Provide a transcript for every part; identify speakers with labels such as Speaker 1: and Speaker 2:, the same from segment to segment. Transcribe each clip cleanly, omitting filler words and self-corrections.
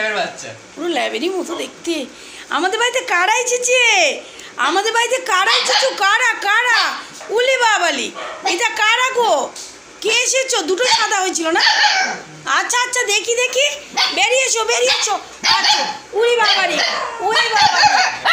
Speaker 1: ল্যাবের বাচ্চা,
Speaker 2: পুরো ল্যাবেরই মতো দেখতে। আমাদের বাড়িতে কারা এসেছে? আমাদের বাড়িতে কারা এসেছো? কারা কারা? উলি বাবালি, এটা কারা গো? কে এসেছো? দুটো সাদা হয়েছিল না? আচ্ছা আচ্ছা, দেখি দেখি, বেরিয়ে এসো বেরিয়ে এসো। আচ্ছা, উলি বাবারি, উলি বাবারি।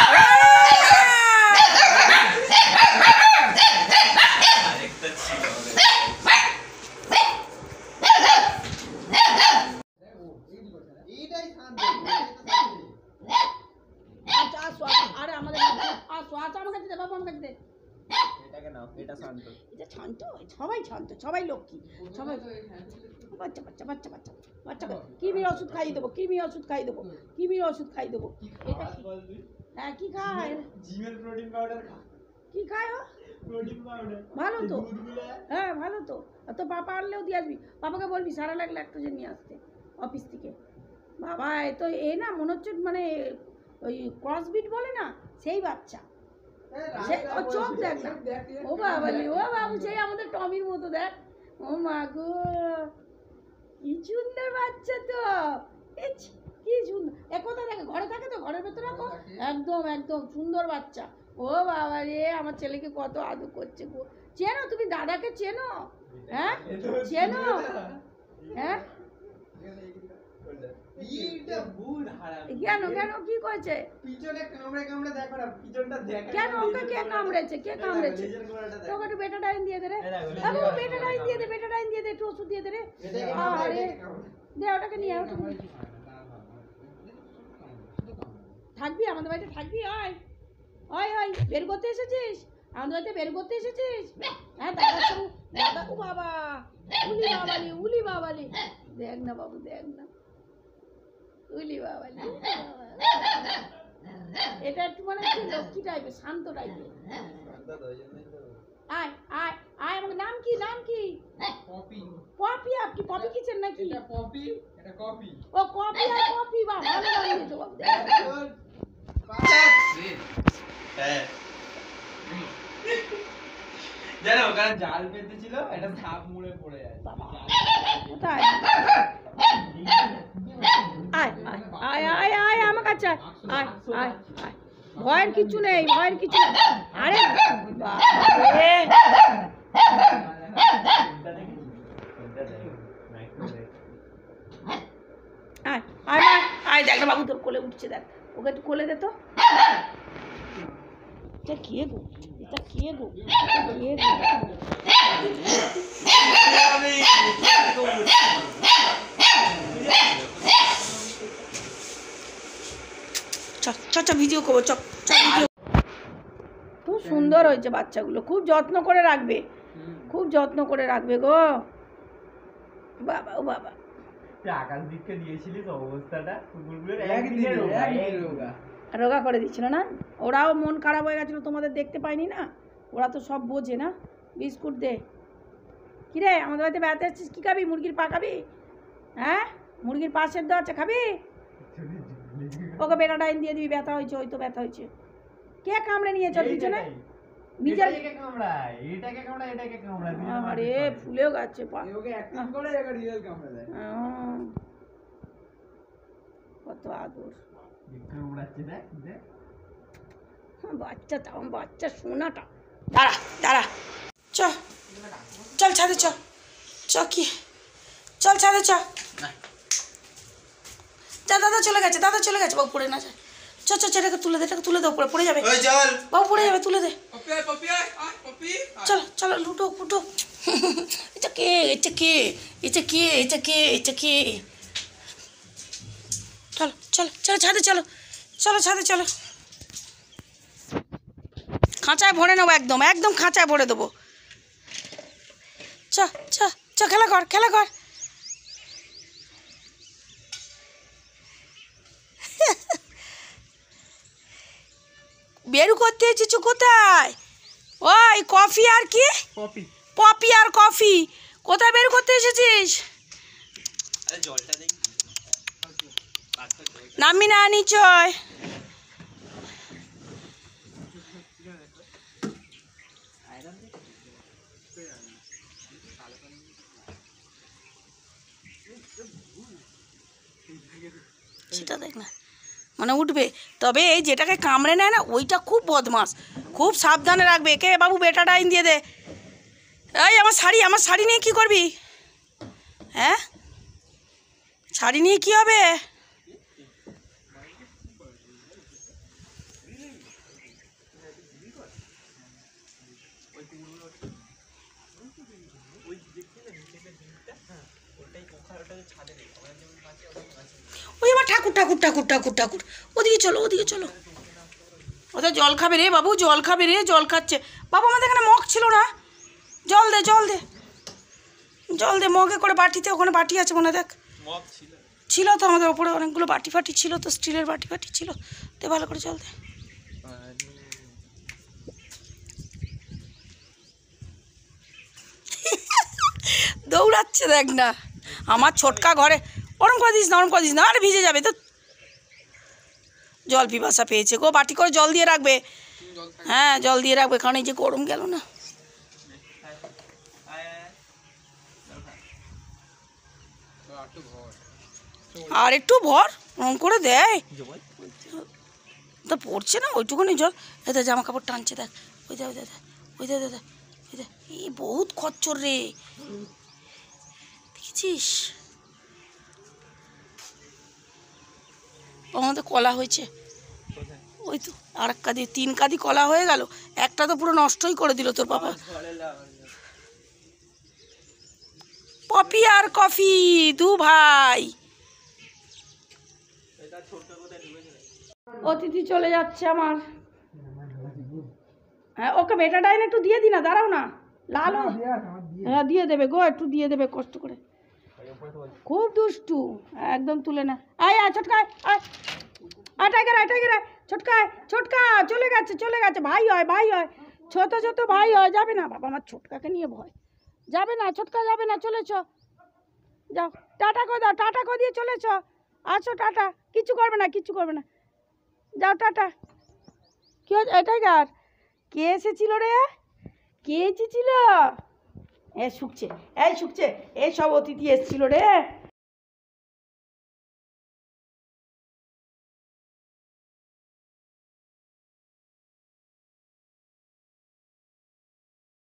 Speaker 2: আরে আমাদের আমাকে দিতে বাবা, আমাকে দিতে। এটা শান্ত, সবাই শান্ত, সবাই লক্ষ্মী, সবাই বাচ্চা বাচ্চা বাচ্চা বাচ্চা বাচ্চা। কিমির ওষুধ খাইয়ে দেবো, কিমির ওষুধ খাইয়ে দেবো, কিমির ওষুধ খাইয়ে দেবো। এটা হ্যাঁ, কি খায়? জিমের প্রোটিন পাউডার কি খায় ও? প্রোটিন পাউডার ভালো তো, হ্যাঁ ভালো তো। তো পাপা আনলেও দিয়ে আসবি, পাপাকে বলবি সারা লাগলে ল্যাকটোজেন নিয়ে আসতে অফিস থেকে। বাবা এ তো এ না মনে হচ্ছে মানে ওই ক্রসবিট বলে না, সেই বাচ্চা। চোখ দেখ না, ও বাবালি, ও বাবু সেই আমাদের টমির মতো দেখ। ও মা গো, কি সুন্দর বাচ্চা তো, কি সুন্দর। একথা দেখে ঘরে থাকে তো, ঘরের ভেতরে রাখো, একদম একদম সুন্দর বাচ্চা। ও বাবা রে, আমার ছেলেকে কত আদর করছে গো। চেনো তুমি দাদাকে? চেনো? হ্যাঁ চেনো? হ্যাঁ কেন কেন কি করেছে? পিছনে কামড়ে কামড়ে দেখো না, পিছনটা দেখো কেন? ওকে কে কামড়েছে? কে কামড়েছে? তোকে একটু বেটাডাইন দিয়ে দে রে বাবু, বেটাডাইন দিয়ে দে, বেটাডাইন দিয়ে দে, একটু ওষুধ দিয়ে দে রে। আরে দে ওটাকে নিয়ে, ওটা থাকবি আমাদের বাড়িতে থাকবি? আয় আয় আয়, বের করতে এসেছিস? আমাদের বাড়িতে বের করতে এসেছিস? হ্যাঁ দাদা সঙ্গে দাদা। ও বাবা, উলি বাবালি, উলি বাবালি, দেখ না বাবু, দেখ না, উলি বাবালি। এটা একটু মানে লক্ষ্মী টাইপের, শান্ত টাইপের। আয় আয় আয়, আমাদের নাম কি? নাম কি? পপি। পপি? আপনি পপি কিছেন নাকি? এটা পপি, এটা কপি। ও কপি আর পপি, বাহ ভালো নাম দিয়েছো বাবু।
Speaker 1: হ্যাঁ জানো ওখানে জাল পেতেছিল, একটা সাপ মুড়ে পড়ে যায়।
Speaker 2: কোথায়? আয় আয় আয় আয় আমার কাছে আয় আয় আয়। ভয়ের কিছু নেই, ভয়ের কিছু নেই। আরে আয় আয় আয়, দেখ না বাবু তোর কোলে উঠছে, দেখ ওকে একটু কোলে দে তো। এটা কে গো? এটা কে গো? কে গো? চ ভিডিও করবো, চ ভিডিও। খুব সুন্দর হয়েছে বাচ্চাগুলো, খুব যত্ন করে রাখবে, খুব যত্ন করে রাখবে গো। বাবা ও বাবা,
Speaker 1: আকাশ দিককে দিয়েছিলিস অবস্থাটা, কুকুরগুলোর
Speaker 2: রোগা করে দিচ্ছিল না? ওরাও মন খারাপ হয়ে গেছিলো, তোমাদের দেখতে পাইনি না, ওরা তো সব বোঝে না। বিস্কুট দে। কিরে আমাদের বাড়িতে বেড়াতে আসছিস, কী খাবি? মুরগির পা খাবি? হ্যাঁ মুরগির পা সেদ্ধ আছে, খাবি? ওকে বেটাডাইন দিয়ে দিবি, ব্যথা হয়েছে, ওই তো ব্যথা হয়েছে। কে কামড়ে নিয়েছ পিছনে? নিজের আরে ফুলেও গেছে পা, কত আদর বাচ্চা, তাও বাচ্চা সোনাটা। দাঁড়া দাঁড়া, চল চল ছাদে, চল চ, কি চল ছাদে চ। যা, দাদা চলে গেছে, দাদা চলে গেছে, বাবু পড়ে না যায়। চ চ, এটাকে তুলে দে, এটাকে তুলে দে, পড়ে যাবে বাবু, পড়ে যাবে, তুলে দে। চলো চলো, লুটো ফুটো। এটা কে? এটা কে? এটা কে? এটা কে? এটা কে? চলো চলো চলো ছাদে, চলো চলো ছাদে, চলো। খাঁচায় ভরে নেবো, একদম একদম খাঁচায় ভরে দেবো। চ চ চ, খেলা কর, খেলা কর। বেরু করতে এসেছ কোথায়? ওই কফি আর কি? পপি, পপি আর কফি, কোথায় বেরু করতে এসেছিস? নামি না নিচয়। সেটা দেখ না, মানে উঠবে। তবে এই যেটাকে কামড়ে নেয় না ওইটা খুব বদমাস, খুব সাবধানে রাখবে। কে বাবু বেটা ডাইন দিয়ে দে। এই আমার শাড়ি নিয়ে কি করবি? হ্যাঁ, শাড়ি নিয়ে কি হবে? ওই আমার ঠাকুর ঠাকুর ঠাকুর ঠাকুর ঠাকুর, ওদিকে চলো ওদিকে চলো। ওদের জল খাবে রে বাবু, জল খাবে রে, জল খাচ্ছে। বাবু আমাদের এখানে মগ ছিল না, জল দে জল দে জল দে, মগে করে বাটিতে, ওখানে বাটি আছে মনে দেখ। ছিল তো আমাদের ওপরে অনেকগুলো বাটি ফাটি ছিল তো, স্টিলের বাটি ফাটি ছিল। দে ভালো করে জল দে। দৌড়াচ্ছে দেখ না আমার ছোটকা ঘরে। ওরম করে দিস না, ওরম করে দিস না, আরে ভিজে যাবে তো। জল পিপাসা পেয়েছে গো, বাটি করে জল দিয়ে রাখবে। হ্যাঁ জল দিয়ে রাখবে, কারণ এই যে গরম গেল না। আর একটু ভর, ওরম করে দেয় তো পড়ছে না ওইটুকুনি জল। এদের জামা কাপড় টানছে দেখ, ওই দেখ ওই দেখ ওই দেখ ওই দেখ ওই দেখ, এই বহুত খচ্চর রে, দেখেছিস? আমাদের কলা হয়েছে, ওই তো আর এক কাদি, 3 কাদি কলা হয়ে গেল, একটা তো পুরো নষ্টই করে দিল তোর বাবা। পপি আর কফি, দু ভাই। অতিথি চলে যাচ্ছে আমার। হ্যাঁ ওকে বেটা ডাইন একটু দিয়ে দি না, দাঁড়াও না, লাল। হ্যাঁ দিয়ে দেবে গো, একটু দিয়ে দেবে কষ্ট করে। খুব দুষ্টু, একদম তুলে না। আয় আয় ছোটকা, আয় আয় টাইগার, আয় টাইগার, ছোটকা ছোটকা চলে গেছে চলে গেছে। ভাই হয় ভাই হয়, ছোট ছোট ভাই হয়। যাবে না বাবা, আমার ছোটকাকে নিয়ে ভয়। যাবে না ছোটকা, যাবে না, চলেছ যাও। টাটা করে দাও, টাটা করে দিয়ে চলেছ। আছো টাটা, কিচ্ছু করবে না কিচ্ছু করবে না, যাও টাটা। কি হচ্ছে টাইগার? কে এসেছিল রে? কে এসেছিল? শুকছে, এই শুকছে, এই সব অতিথি এসেছিল রে।